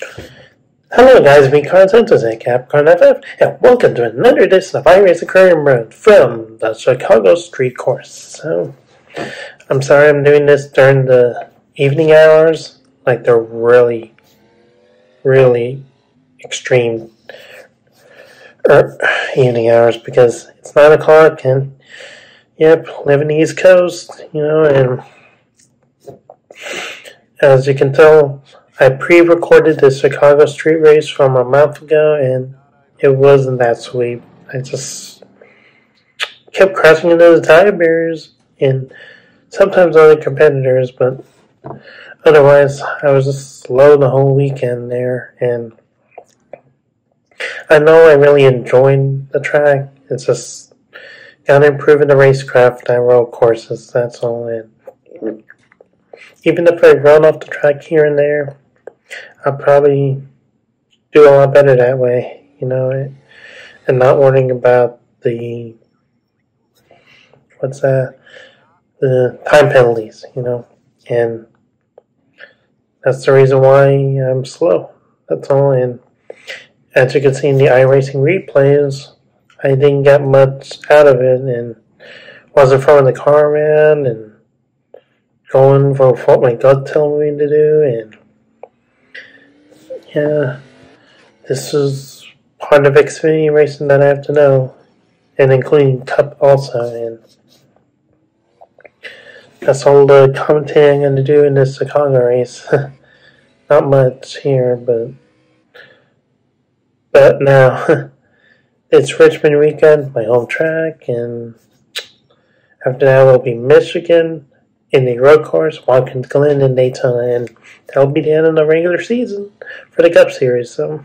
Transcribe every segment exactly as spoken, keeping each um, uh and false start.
Hello guys, me Karlo Santos at Capcom F F, and welcome to another edition of iRacing Career Road from the Chicago Street Course. So, I'm sorry I'm doing this during the evening hours, like they're really, really extreme er, evening hours, because it's nine o'clock and, yep, living the East Coast, you know, and as you can tell, I pre-recorded the Chicago Street Race from a month ago, and it wasn't that sweet. I just kept crashing into the tire barriers, and sometimes other competitors, but otherwise, I was just slow the whole weekend there, and I know I really enjoyed the track. It's just gotta improve in the racecraft and road courses, that's all. And even if I run off the track here and there, I'll probably do a lot better that way, you know, and not worrying about the, what's that, the time penalties, you know, and that's the reason why I'm slow, that's all. And as you can see in the iRacing replays, I didn't get much out of it, and wasn't throwing the car around and going for what my gut telling me to do, and yeah, this is part of Xfinity racing that I have to know, and including Cup also, and that's all the commentating I'm going to do in this Chicago race. Not much here, but but now it's Richmond weekend, my home track, and after that will be Michigan in the road course, Watkins Glen, and Daytona, and that'll be the end of the regular season for the Cup Series. So,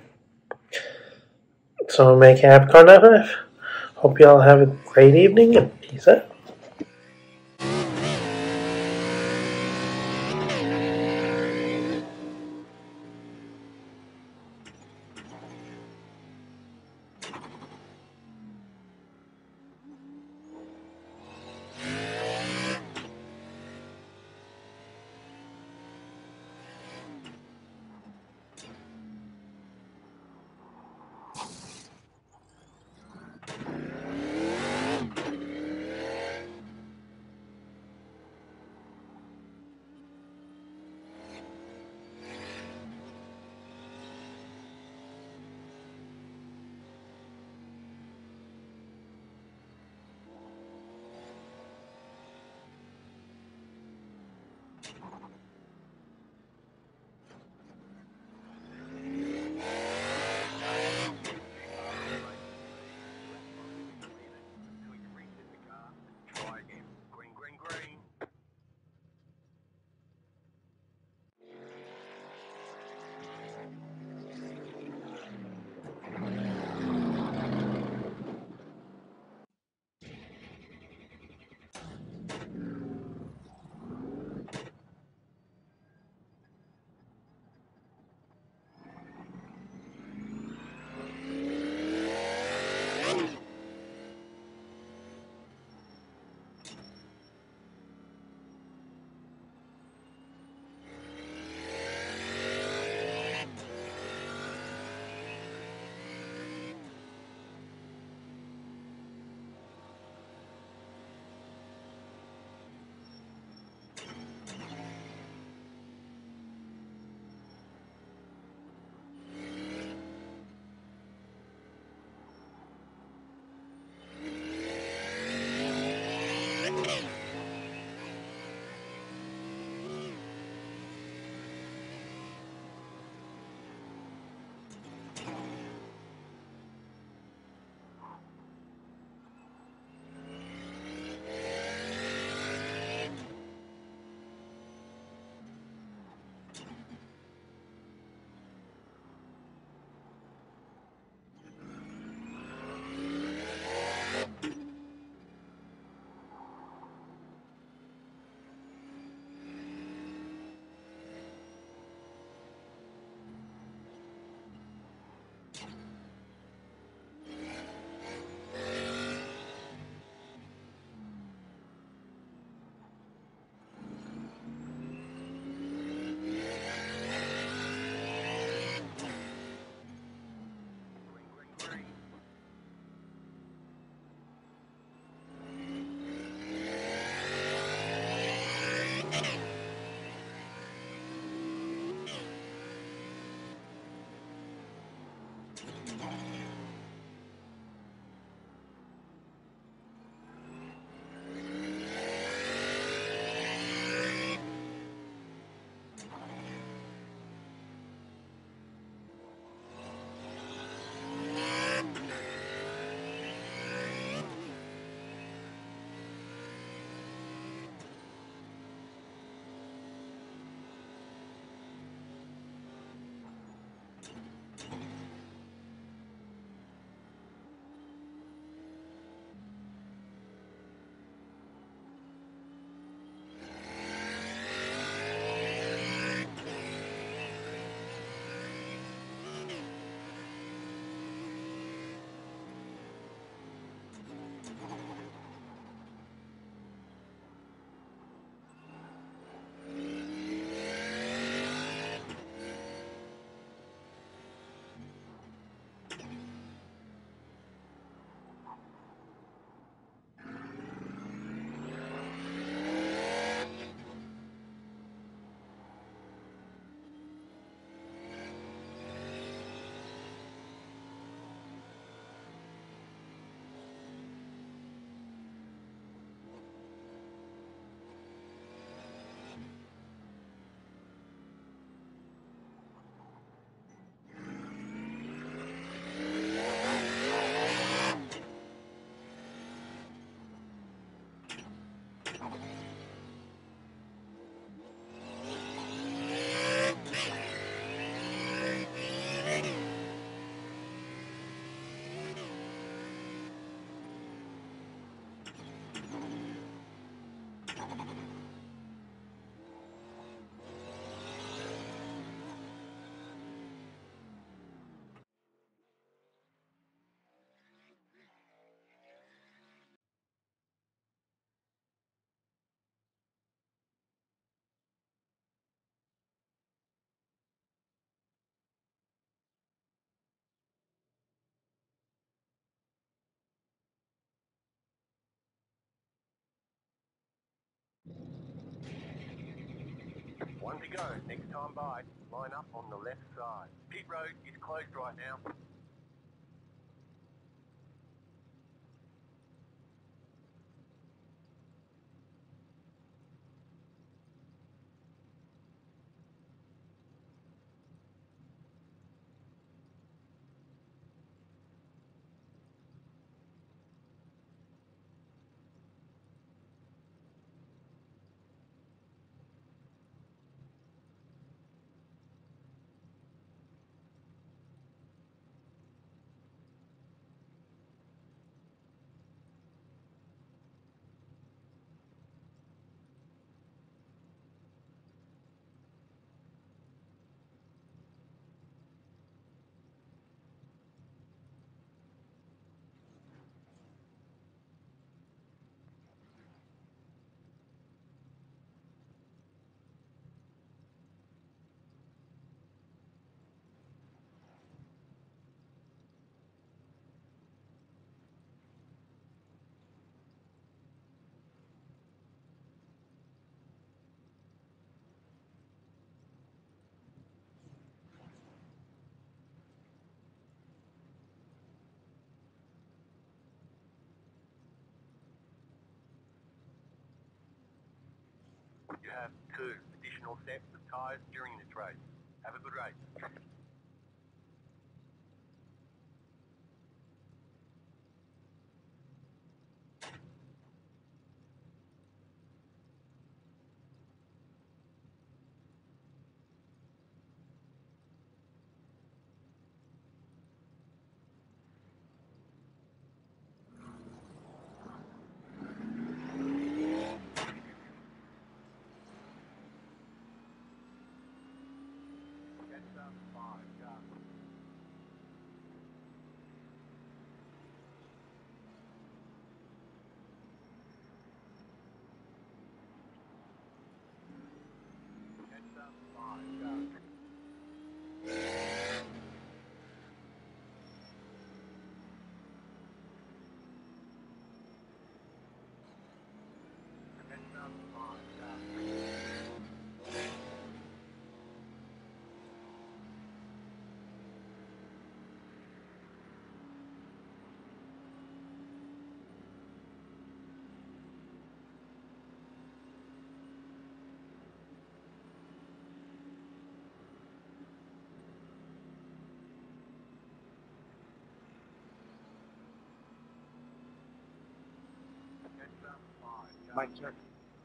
so make it happy, Karlo. Hope you all have a great evening, and peace out. you go. Next time by, line up on the left side. Pit road is closed right now. You have two additional sets of tyres during this race. Have a good race. My turn.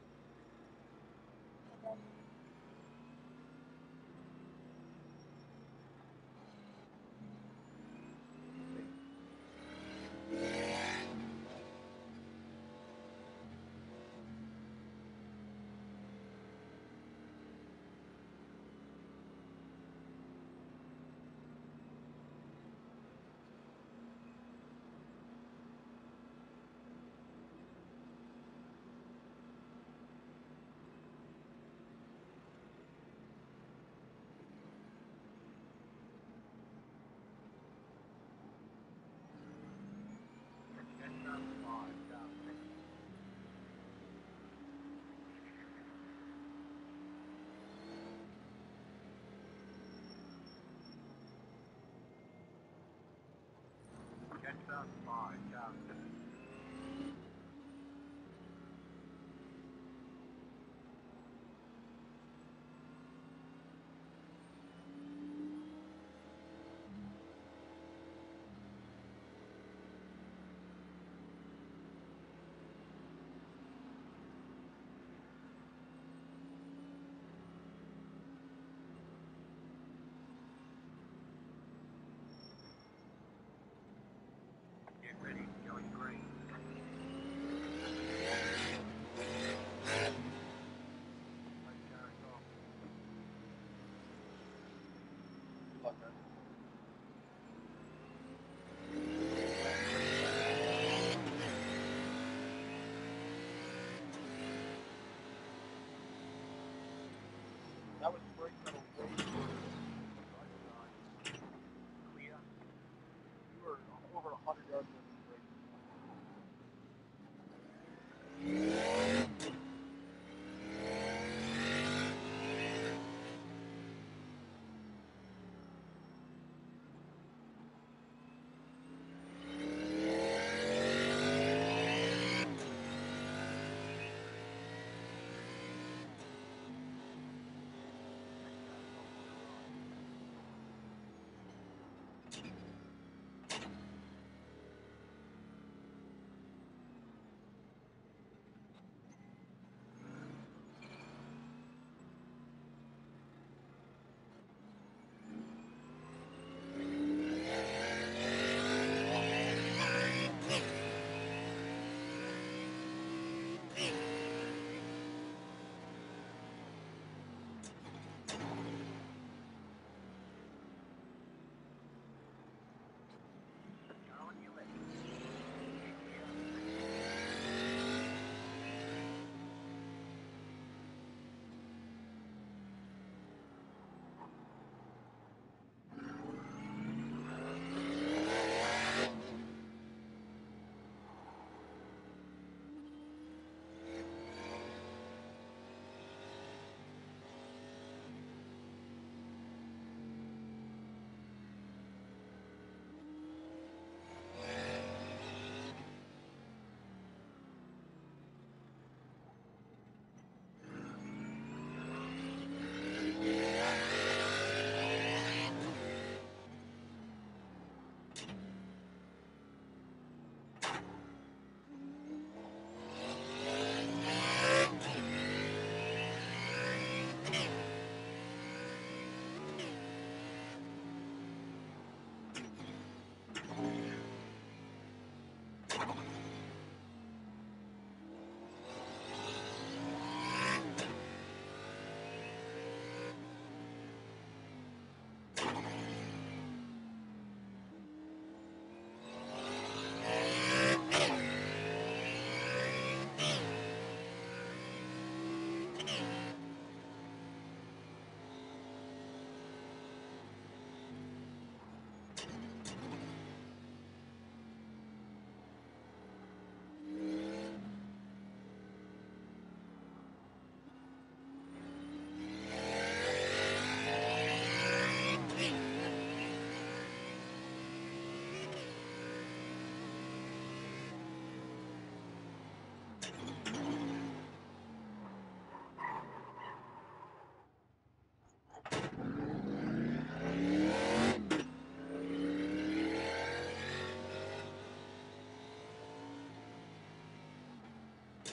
Get ready, going green. That was great little way Clear. You were over a hundred yards from the break.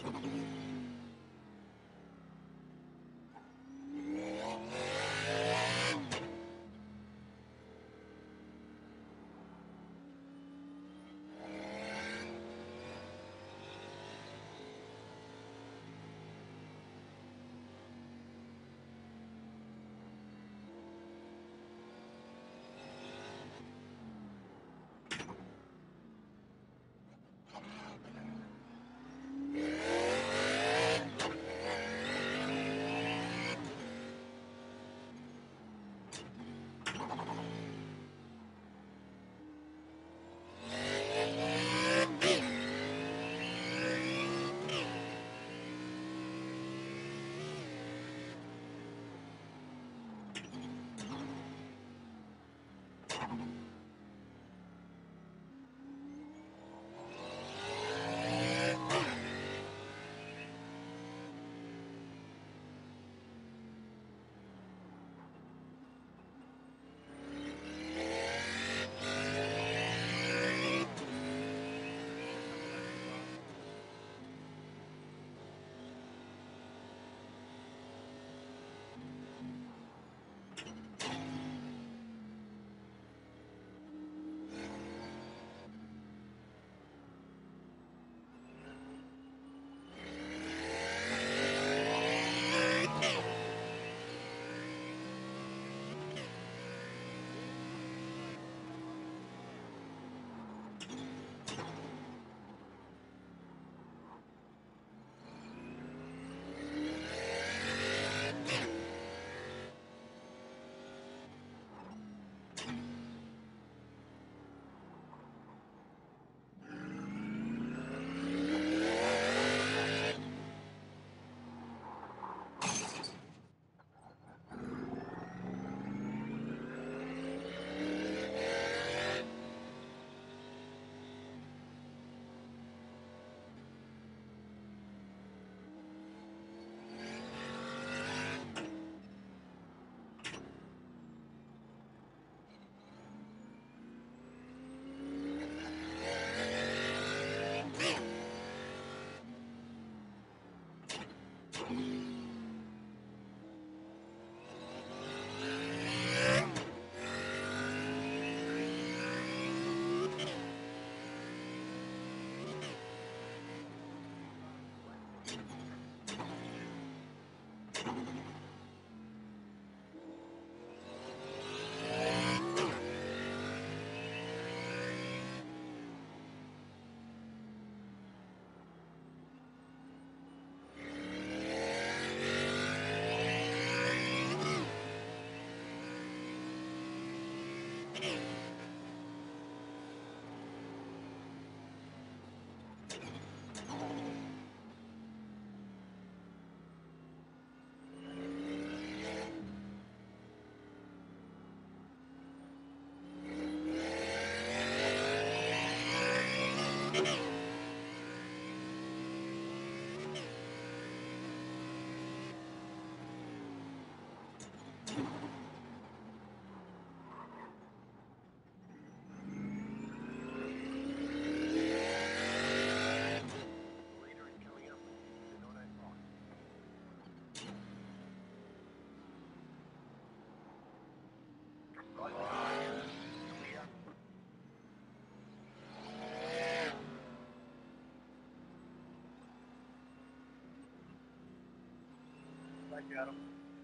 Got him.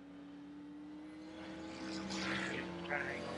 Triangle.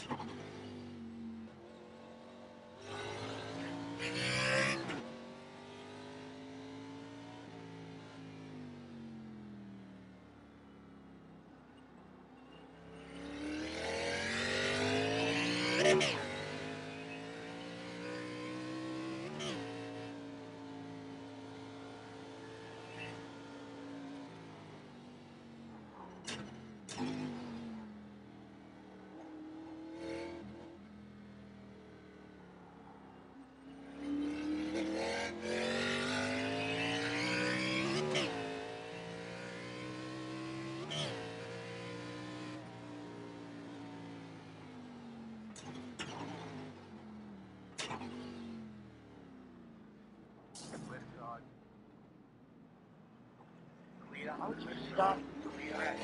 Left side. Clear. I would just stop. Clear.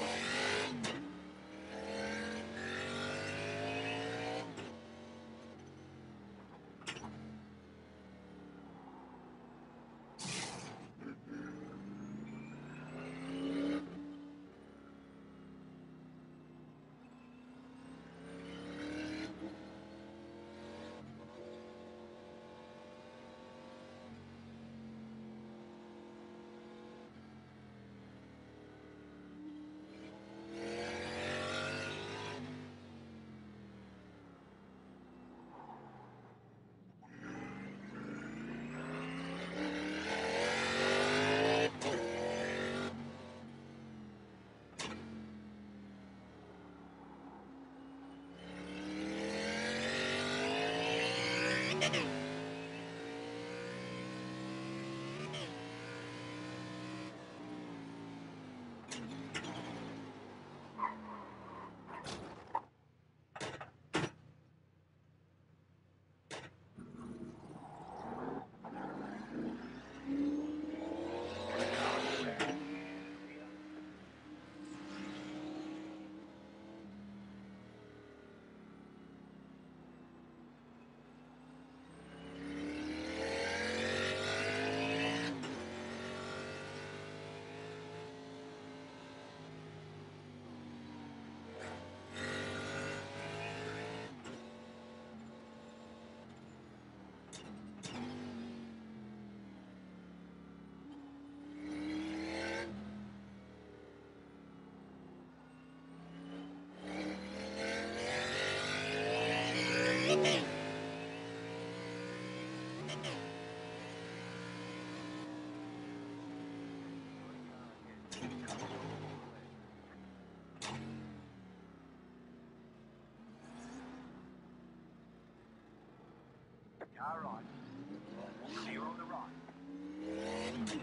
Car right. Clear on the right.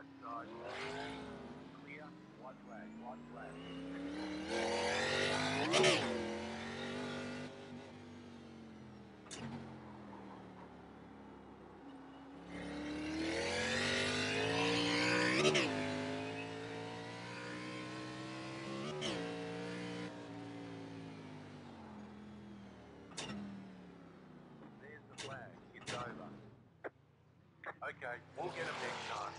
right side. Clear. White flag. White flag. There's the flag. It's over. Okay, we'll get them next time.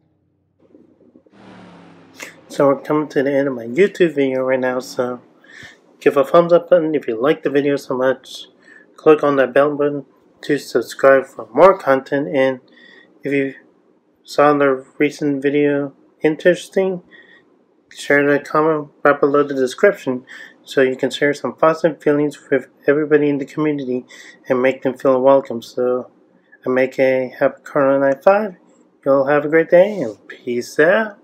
So we're coming to the end of my YouTube video right now, so give a thumbs up button if you like the video so much. Click on that bell button to subscribe for more content, and if you saw the recent video interesting, share the comment right below the description so you can share some positive feelings with everybody in the community and make them feel welcome. So I make a happy Karlo ninety-five. You'll have a great day and peace out.